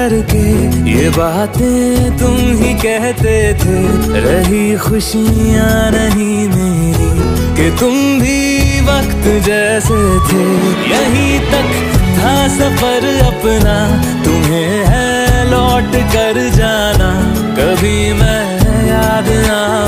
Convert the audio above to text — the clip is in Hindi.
करके ये बातें तुम ही कहते थे, रही खुशियाँ नहीं मेरी कि तुम भी वक्त जैसे थे। यहीं तक था सफर अपना, तुम्हें है लौट कर जाना, कभी मैं याद ना